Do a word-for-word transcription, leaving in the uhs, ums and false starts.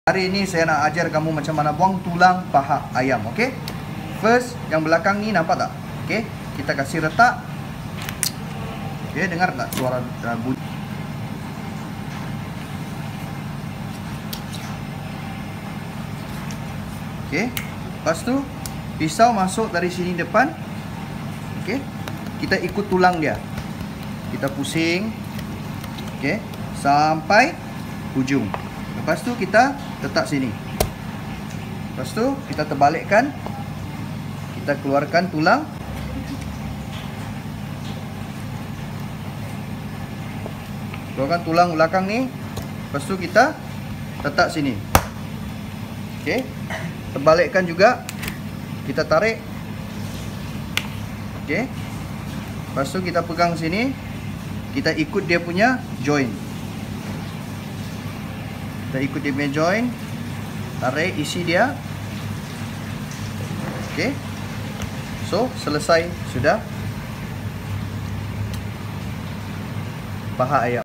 Hari ini saya nak ajar kamu macam mana buang tulang paha ayam, okey? First, yang belakang ni nampak tak? Okey, kita kasih retak. Okey, dengar tak suara uh, bunyi? Okey, lepas tu pisau masuk dari sini depan. Okey, kita ikut tulang dia. Kita pusing. Okey, sampai hujung. Lepas tu kita letak sini. Lepas tu kita terbalikkan. Kita keluarkan tulang. Keluarkan tulang belakang ni. Lepas tu kita letak sini. Okey. Terbalikkan juga. Kita tarik. Okey. Lepas tu kita pegang sini. Kita ikut dia punya join. Kita ikut dia punya join. Tarik isi dia. Okey. So, selesai sudah paha ayam.